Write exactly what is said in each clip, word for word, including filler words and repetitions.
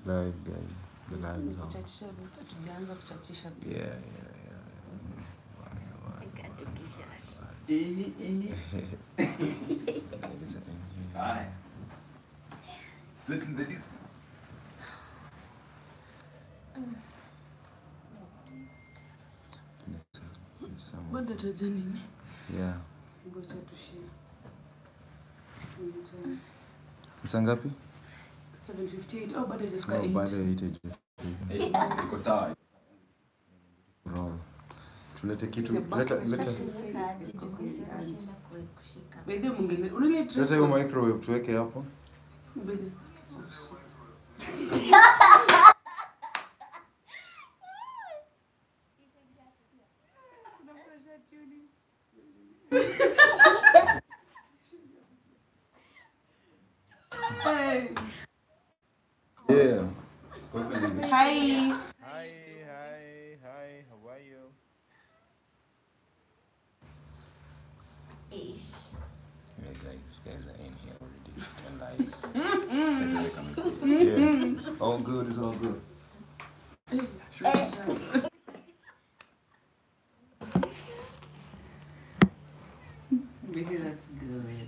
Live, guys. The live is on. Kuchachisha vipi? Tulianza kuchachisha vipi? Yeah, yeah, yeah. Ikandikisha. Alright. Sit in the disc. Bado taja nini? Yeah. Ngoja tushie. Msa ngapi? seven fifty-eight. Oh, bado hajafika Oh, eight. bado eight. Iko sawa. Roll. Tulete kitu. Leta leta. Bede mungele. Unile tray. Leta hiyo microwave tuweke hapo. Bede. Hey. Yeah. Hi. Hi, hi, hi, how are you? Yeah, guys, guys are in here already. Ten likes. Yeah. It's all good, it's all good. Maybe that's good.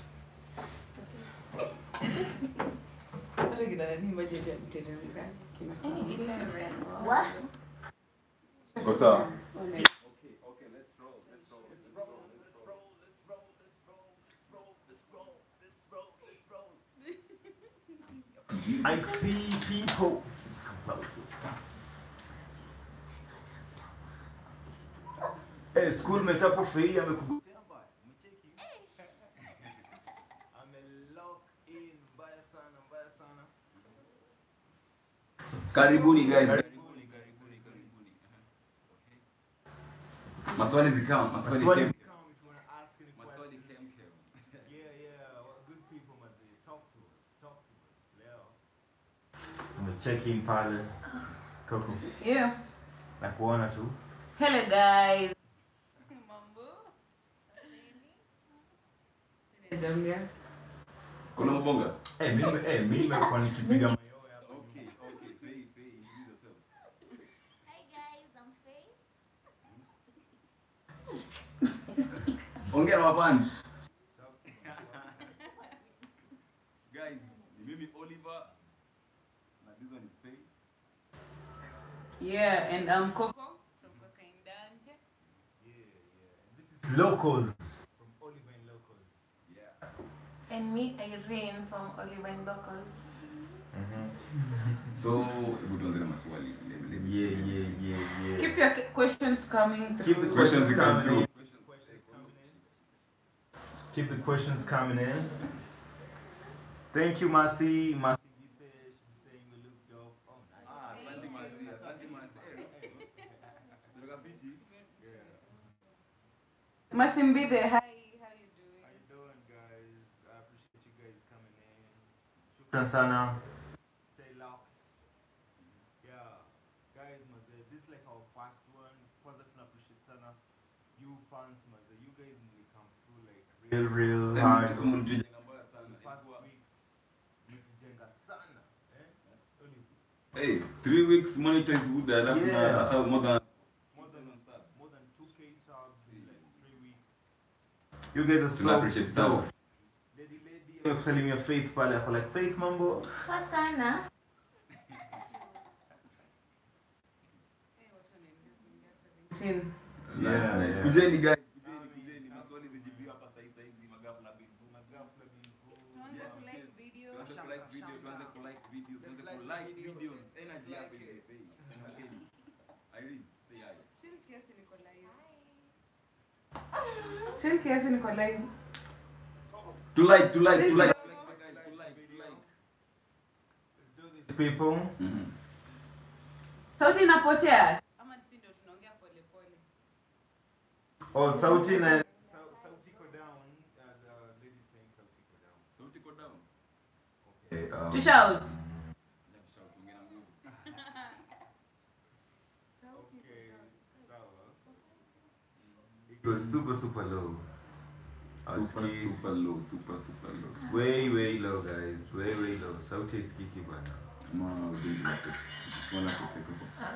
Hata kina nani maji ya mteremka kina sawa. What? Iko sawa. Okay. Okay, let's roll. Let's roll. Let's roll. Let's roll. Let's roll. Let's roll. Let's roll. Let's roll. Let's roll. Let's roll. I see people. Just come closer. Hey, school mate hapo free amekugotea mbaya. Umecheki? Ame lock in mbaya sana, mbaya sana. Karibuni guys. Karibuni, karibuni, karibuni. Okay. Maswali zikao, maswali Maswali kem. zikao if you want to ask any Maswali questions. kem kem. Yeah, yeah, well, good people must be. Talk to us, talk to us. Leo. Umecheki in pale. Koko. Yeah. Na kuona tu. Hello guys. Mambo. Jamia. Kuna mbonga? Eh, mimi eh mimi nimekuwa nikipiga mayowe hapa. Okay, okay. Faye, Faye, introduce yourself. Hi guys, I'm Faye. Ongea na wafani. Guys, ni mimi Oliver. Na this one is Faye. Yeah, and I'm Coco from Coco Indante. Yeah, yeah. This is Locos from Oliver and Locos. Yeah. And me, Irene from Oliver and Local. So, hebu tuanze na maswali. Let- let me Yeah, see, let me yeah, see. yeah, yeah. Keep your questions coming through. Keep the Questions questions come coming through. in. Questions coming in. Keep the questions coming in. Thank you, Masi. Masi Gite, she be saying we look dope. Oh, nice. Ah, asante Masi, asante Masi. Tunataka fiti. Masimbide, hi, how you How doing? you doing, guys? I appreciate you guys coming in. Shukran sana. Stay locked. Yeah, guys, maze, this is like our first one. Kwanza tuna appreciate sana you fans, maze. You guys will come through like real, real hard. Mtujenga mbaya The sana. past weeks, mmetujenga sana. Eh? Only Hey, three weeks monetized good alafu na Yeah. hata more than more than more than two K subs in like three weeks. You guys are Tuna so appreciate dope. sana. Lady lady amekusalimia Faith pale ako like Faith mambo. Kwa sana. seventeen. Yeah, Nice. yeah. Kujeni guys, kujeni, kujeni. Maswali zijibiwa hapa sasa hivi magafla bibu. Magafla bibu. Tuanze kulike video, Tuanze shamba, kulike video, shamba. tuanze kulike videos, tuanze Let's like kulike video. videos. Energy Let's hapa like hivi. it. Hey, Irene, say hi. Chill kiasi niko live. Chill kiasi niko live. To like, to like, to like. Let's To like like, the to video. like. Let's do this, people. Mhm. Sauti inapotea. Ama sisi ndio tunaongea pole pole. Oh, sauti na Sau- sauti go down. Uh, the lady saying sauti go down. Sauti iko down. Okay. Um, To shout. Ya shout, ongea na nguvu. Okay. Sawa. It goes super super low. Super, Hausikii. super low, super, super low. Way way low guys, way way low. Sauti haisikiki bana. Mama, we didn't like it. Wanna pick up.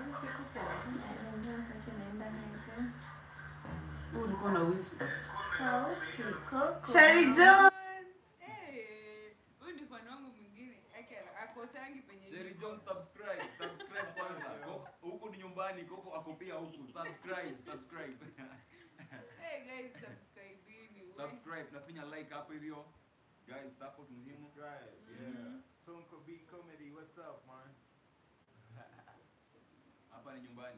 Wewe ulikuwa na whisper. Sauti koko. Sherry Jones. Eh, huyu ni fan wangu mwingine. Yake akosangi penye. Sherry John, subscribe, subscribe kwanza. Koko- Huku ni nyumbani, Koko ako pia huku. Subscribe, subscribe. Hey guys, subscribe ini. Subscribe, nafinya like hapo hivyo. Guys, support muhimu. Subscribe. Yeah. Sonko B Comedy, what's up man? Hapa ni nyumbani.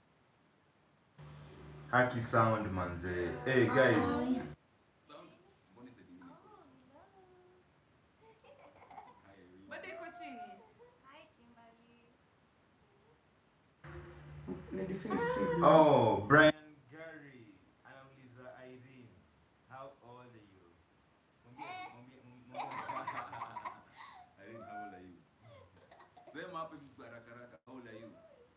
Haki sound manze. Hey guys. Sound. Mbona sasa hivi? Bado iko chini. Hi Kimberly. Lady Philip. Oh, Brian Gary. Anauliza Irene. How old are you? Mwambie mwambie mwambie. Irene, how old are you? Sema hapo hivi kwa haraka haraka, how old are you?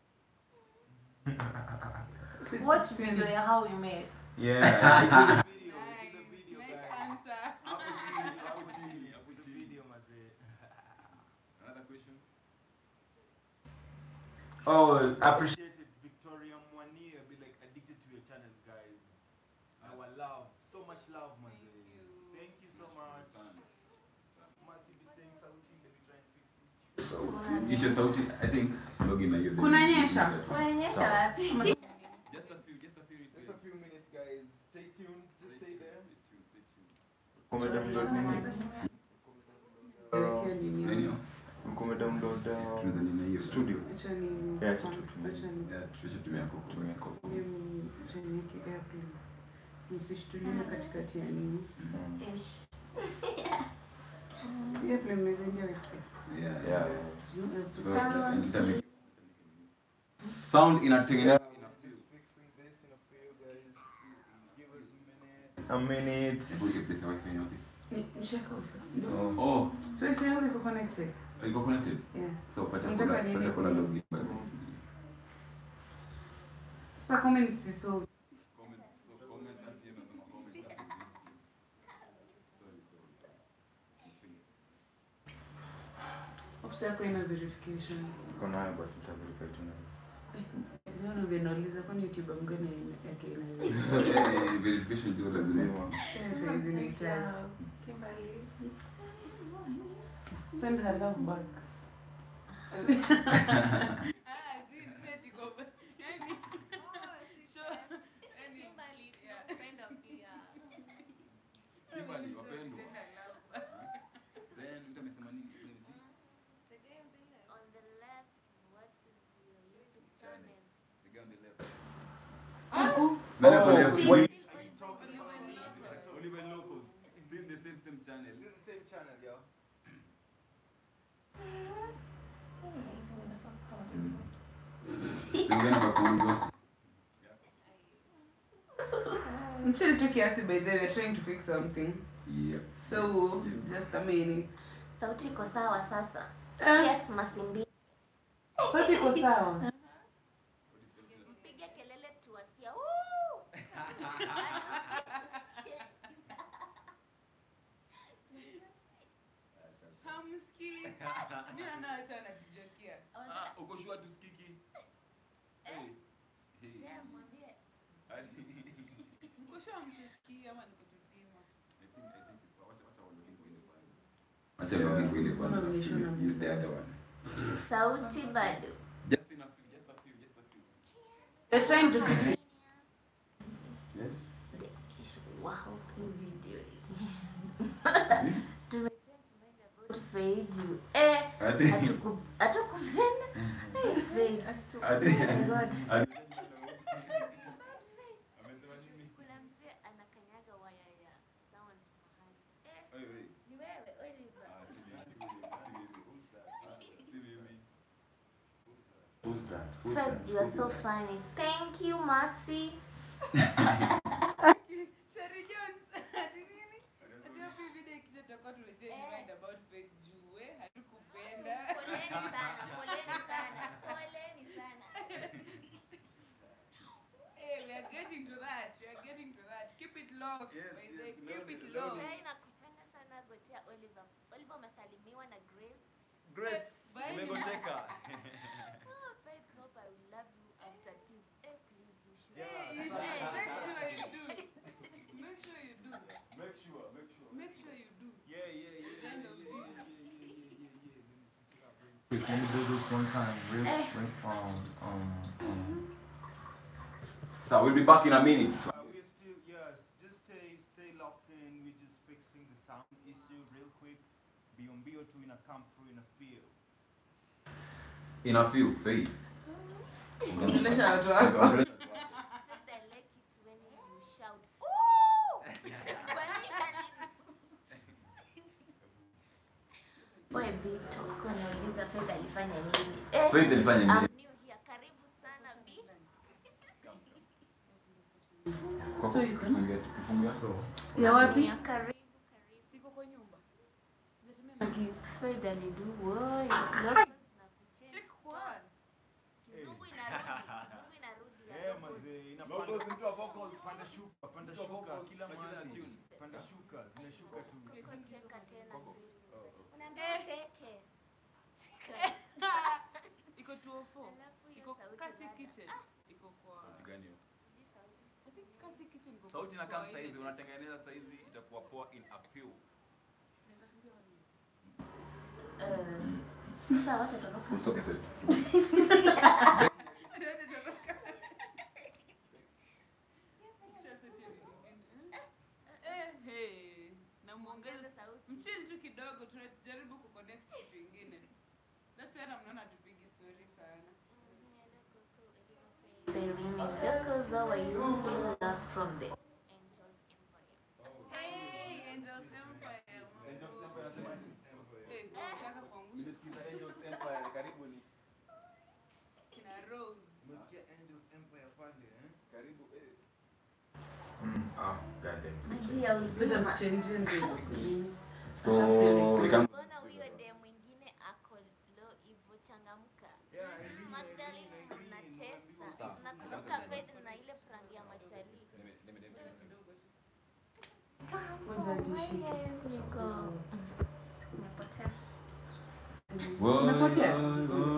Watch video ya how we met. Yeah, it's in the video. It's in the Nice, video nice guys. answer. Hapo chini, hapo chini, hapo It's in the chini. video manze. Another question? Oh, appreciated Victoria Mwania be like addicted to your channel guys. Our love, so much love manze. Thank you. Thank you so much. Sana. Must be saying something, let me try and fix it. Sauti. Isha sauti, I think login na hiyo. Kunanyesha? Unaonyesha wapi? Just a few, just a few. Just a few minutes guys. Stay tuned. Just stay there. Stay tuned, stay tuned. Mkume download nini? Elekea nini? Nini? Mkume download Tunaweza nini hiyo? studio. Acha ni. Yeah, acha tu tumie. Acha ni. Yeah, tunatumia kwa kutumia kwa. Mimi acha niweke airplane. Msishtulie katikati ya nini? Ish. Airplane mmezengia wifi. Yeah, Yeah. yeah. Sio as to So, Sound. internet- Sound inatengeneza Just fixing this in a few guys. Give us a minute. A minute. Hebu ile place ya wifi yote. Ni- nishaka wifi. Ndio. Oh, So wifi yangu iko connected. iko connected. Yeah. So pata Unataka kuna nini? pata kuna login basi. Sasa comment siso. Comments, so comments and see nasema comments hapo chini. Sorry, sorry. Ops yako ina verification. Tuko nayo basi tutaverify tena. Leo ndio nauliza kwani YouTube mgani yake ina Eh, verification ndio lazima. Sasa hizi nahitaji. Kimberly. Send her love back. Kimberly, friend of the year. Kimberly, wapendwa. Then mtu amesema nini? Let me see. The guy on the left. On the left, what is your YouTube channel? The guy on the left. Nani hapo Oh, leo? Still wait. going. Are you talking about me? Oliver Locos. Still the same same channel. Is it the same channel, yo? Singine kwa kwanza. Mchele tu kiasi by the way, we're trying to fix something. Yep. So, just a minute. Sauti iko sawa sasa. Eh, Yes, Masimbi. sauti iko sawa. Mpige kelele tuwasikia. Woo! Hamski. Mimi naona sana tujokia. Ah, uko sure tusikiki? Eh. Share, mwambie. Mko sure mtusikie ama nikutupima? I think I think it's wacha wacha walogin kwa ile pale. Acha login kwa ile Mbona kwanza. umeishona Use the other one. Sauti bado. Just in a few, just a few, just a few. They're trying to fix it. Yes. Wow, hii video. Tumechange mind about Feiju. Eh, Ati. hatuku- hatukupenda. Eh, Feiju. Ati. Oh my God. Ati. Amesema nini? Kuna mzee anakanyaga waya ya sound mahali. Eh, Wewe wewe. ni wewe, Oliver. Ah, si mimi, si mimi, si mimi. Ah, si mimi. Who's that? Who's Fred, that? you are so funny. Thank you, Mercy. Sherry Jones. Ati nini? Ati hapo hii video ikija tutakuwa tumechange Eh. mind about fake juu, eh? Hatukupenda. Poleni sana, poleni sana, poleni sana. Hey, we are getting to that. We are getting to that. Keep it low. talk. Yes, By yes, the keep love it it, low. love it. Guy nakupenda sana gotea Oliver. Oliver umesalimiwa na Grace. Grace, Bye. umegoteka. Oh, Faith, hope I will love you after this. Eh, please, you should. Yeah. Hey, you should. Make sure you do. Make sure you do. Make sure, make sure. Make sure you do. Yeah, yeah, yeah, yeah, End yeah, of yeah, this. yeah, yeah, yeah, yeah, yeah, yeah. Let me switch it up real quick. Let me do this one time, real, real, um, um, um. So we'll be back in a minute. Uh, we're still, yes, just stay, stay locked in. We're just fixing the sound issue real quick. Be on B O two in a camp through in a field. In a few, Faith. Ongelesha watu wako. Faith, I like it when you shout. Ooh! Kwani kali- Boy, B, tuko nauliza Faith alifanya nini? Eh, Faith alifanya I'm nini? new here. Karibu sana B. So you can- Kifungia. So, Ya wapi? Ya karibu, karibu. Siko kwa nyumba. Sijatumia Faith alidu, boy. Locals na kuchange Check kwa. tone. Kizungu inarudi, kizungu inarudi ya yeah, locals. mazee, ina Vocals, mtu wa vocals. panda shuka, panda Mtu wa shuka, vocals, kila tunacheza mahali. tune. Panda shuka, zinashuka tu. Kuko cheka tena Koko. sweet. Oh, oh. Unaambia Eh. cheke. Cheka. Iko two oh four. Alafu hiyo Iko sauti Kasi dada. Kitchen. Iko kwa. Gani hiyo? Sijui sauti. I think Kasi Kitchen iko Sauti na kwa kama ile saizi place. unatengeneza saizi itakuwa poa in a few. Naweza kuambia wani. Eh, sasa wacha tutoke. Usitoke sasa. Ndio nitoroka. Kisha seti nyingine. Eh, hey. Na muongeze Ongeza sauti. mchill tu kidogo, tunajaribu kuconnect kitu kingine. That's why mnaona tupigi story sana. The ring is locals, how are you? Give love from the Angels Empire. Hey, Angels Empire. Angels Empire nasema nini? Eh, nataka kuangusha Nimesikiza Angels Empire karibu ni kina Rose. Umesikia Angels Empire pale, eh? karibu eh. Mm, ah, goddamn. Maji ya uzima. So we can Mbona huyo de mwingine ako low hivyo, changamka. Yeah, I agree, I Magdalene agree, I agree. mnatesa. Sawa. Tunakumbuka Faith na ile prank ya machali. Let me let me let me. Niko. Nimepotea. Unapotea?